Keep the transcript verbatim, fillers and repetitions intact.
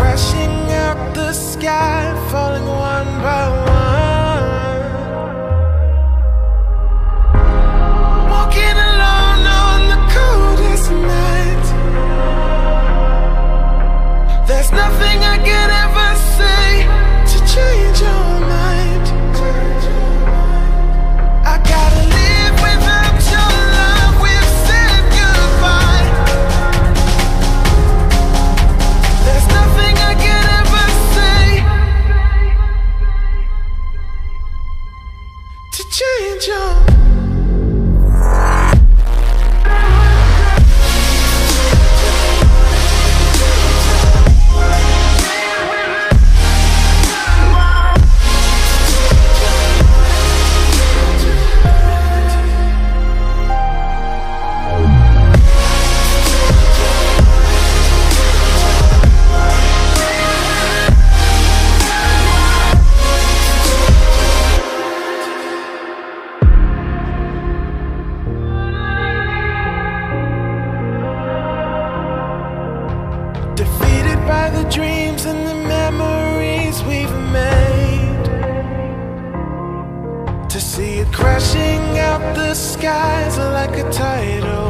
crashing out the sky, falling one by one. Walking alone on the coldest night. There's nothing I could ever say to change your mind. I gotta live without your love. We've said goodbye. There's nothing I could ever say to change your mind. Defeated by the dreams and the memories we've made. To see it crashing out the skies like a tidal